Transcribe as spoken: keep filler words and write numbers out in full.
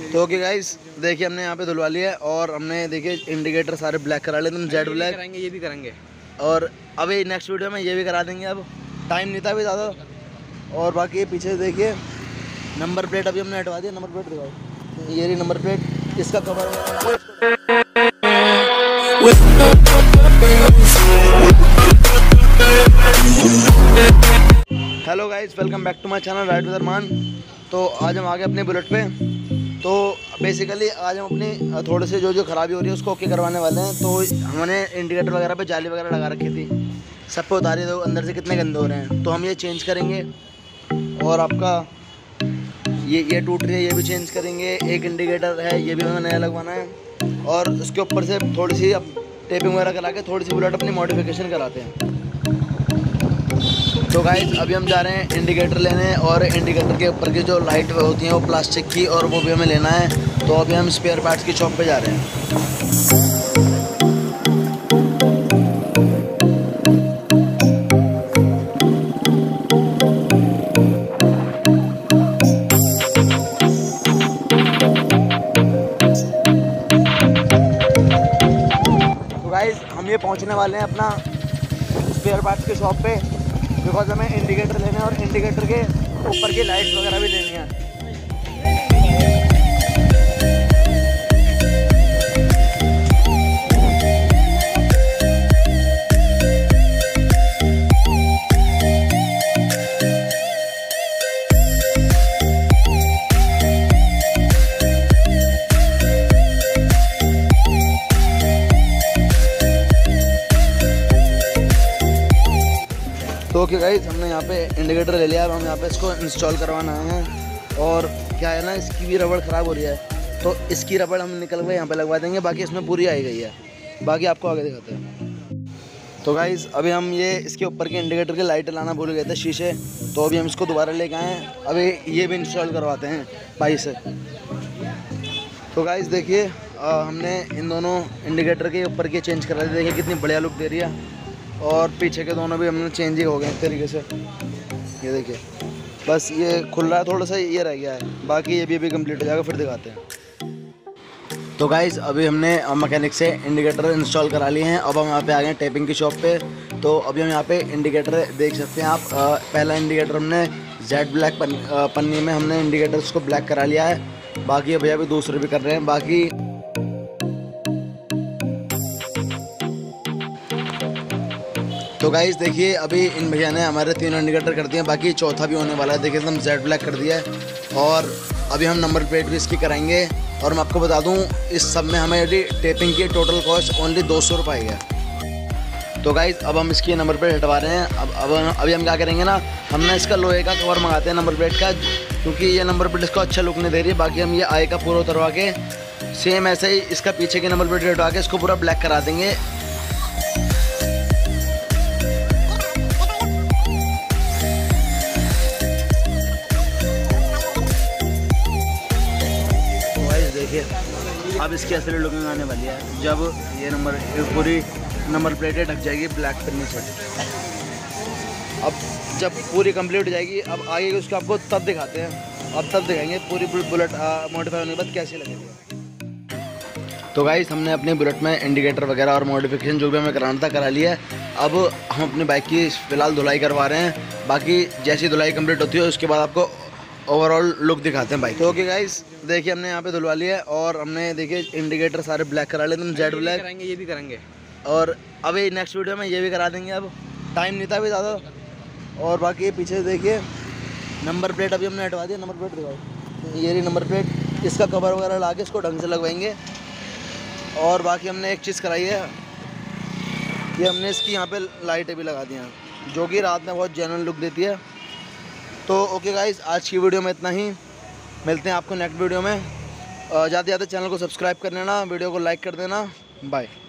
तो okay guys, देखिए हमने यहाँ पे धुलवा लिया है और हमने देखिए इंडिकेटर सारे ब्लैक करा लिए, तुम जेड ब्लैक करेंगे, ये भी करेंगे और अभी नेक्स्ट वीडियो में ये भी करा देंगे। अब टाइम नहीं था अभी ज़्यादा। और बाकी पीछे देखिए नंबर प्लेट अभी हमने हटवा दिया। नंबर प्लेट दिखाओ, ये रही नंबर प्लेट, इसका cover. Hello guys, welcome back to my channel ride with Armaan. तो आज हम आ गए अपने बुलेट पे। तो बेसिकली आज हम अपनी थोड़े से जो जो खराबी हो रही है उसको ओके करवाने वाले हैं। तो हमने इंडिकेटर वगैरह पे जाली वगैरह लगा रखी थी, सब पे उतारी, तो अंदर से कितने गंदे हो रहे हैं, तो हम ये चेंज करेंगे। और आपका ये ये टूट रही है, ये भी चेंज करेंगे। एक इंडिकेटर है, ये भी हमें नया लगवाना है। और उसके ऊपर से थोड़ी सी अब टेपिंग वगैरह करा के थोड़ी सी बुलेट अपनी मॉडिफिकेशन कराते हैं। तो गाइस अभी हम जा रहे हैं इंडिकेटर लेने, और इंडिकेटर के ऊपर की जो लाइट होती हैं वो प्लास्टिक की, और वो भी हमें लेना है। तो अभी हम स्पेयर पार्ट्स की शॉप पे जा रहे हैं। तो गाइस हम ये पहुंचने वाले हैं अपना स्पेयर पार्ट्स की शॉप पे, बिकॉज हमें इंडिकेटर लेने हैं और इंडिकेटर के ऊपर की लाइट्स वगैरह भी लेनी है। तो ओके गाइस, हमने यहाँ पे इंडिकेटर ले लिया। अब हम यहाँ पे इसको इंस्टॉल करवाना है। और क्या है ना, इसकी भी रबड़ ख़राब हो रही है, तो इसकी रबड़ हम निकल गए यहाँ पे लगवा देंगे। बाकी इसमें पूरी आई गई है, बाकी आपको आगे दिखाते हैं। तो गाइस अभी हम ये इसके ऊपर के इंडिकेटर की लाइट लाना भूल गए थे, शीशे। तो अभी हम इसको दोबारा लेके आए हैं, अभी ये भी इंस्टॉल करवाते हैं भाई से। तो गाइस देखिए हमने इन दोनों इंडिकेटर के ऊपर के चेंज करा दिए, देखिए कितनी बढ़िया लुक दे रही है। और पीछे के दोनों भी हमने चेंज ही हो गए इस तरीके से, ये देखिए। बस ये खुल रहा है थोड़ा सा, ये रह गया है, बाकी ये भी अभी कंप्लीट हो जाएगा, फिर दिखाते हैं। तो गाइस अभी हमने मैकेनिक से इंडिकेटर इंस्टॉल करा लिए हैं। अब हम यहाँ पे आ गए हैं टेपिंग की शॉप पे। तो अभी हम यहाँ पे इंडिकेटर देख सकते हैं आप। पहला इंडिकेटर हमने जेड ब्लैक पन्नी में हमने इंडिकेटर्स को ब्लैक करा लिया है। बाकी भैया भी दूसरे भी कर रहे हैं। बाकी तो गाइस देखिए अभी इन भैया ने हमारे तीनों इंडिकेटर कर दिए हैं, बाकी चौथा भी होने वाला है। देखिए एकदम जेड ब्लैक कर दिया है। और अभी हम नंबर प्लेट भी इसकी कराएंगे। और मैं आपको बता दूं, इस सब में हमें यदि टेपिंग की टोटल कॉस्ट ओनली दो सौ रुपये है। तो गाइस अब हम इसकी नंबर प्लेट हटवा रहे हैं। अब अब अभी हम क्या करेंगे ना, हमने इसका लोहे का कवर मंगाते हैं नंबर प्लेट का, क्योंकि ये नंबर प्लेट इसको अच्छा लुक नहीं दे रही है। बाकी हम ये आए का पूरा उतरवा के सेम ऐसे ही इसका पीछे की नंबर प्लेट हटवा के इसको पूरा ब्लैक करा देंगे। देखिए अब इसकी असली लुकिंग आने वाली है जब ये नंबर पूरी नंबर प्लेटें ढक जाएगी ब्लैक करने से। अब जब पूरी कंप्लीट हो जाएगी, अब आगे उसको आपको तब दिखाते हैं। अब तब दिखाएंगे पूरी बुलेट मॉडिफाई होने के बाद कैसी लगेगी। तो गाइस हमने अपने बुलेट में इंडिकेटर वगैरह और मॉडिफिकेशन जो भी हमें कराना था करा लिया है। अब हम अपनी बाइक की फ़िलहाल धुलाई करवा रहे हैं। बाकी जैसी धुलाई कंप्लीट होती है उसके बाद आपको ओवरऑल लुक दिखाते हैं बाइक। तो ओके गाइस देखिए हमने यहाँ पे धुलवा लिया है, और हमने देखिए इंडिकेटर सारे ब्लैक करा लिए, तुम जेड ब्लैक करेंगे, ये भी करेंगे और अभी नेक्स्ट वीडियो में ये भी करा देंगे। अब टाइम नहीं था अभी ज़्यादा। और बाकी पीछे देखिए नंबर प्लेट अभी हमने हटवा दिया। नंबर प्लेट दिखाओ, ये रही नंबर प्लेट, इसका कवर वगैरह ला के इसको ढंग से लगवाएंगे। और बाकी हमने एक चीज़ कराई है, ये हमने इसकी यहाँ पर लाइटें भी लगा दी हैं, जो कि रात में बहुत जेन्युइन लुक देती है। तो ओके गाइस आज की वीडियो में इतना ही, मिलते हैं आपको नेक्स्ट वीडियो में। ज़्यादा से ज़्यादा चैनल को सब्सक्राइब कर लेना, वीडियो को लाइक कर देना। बाय।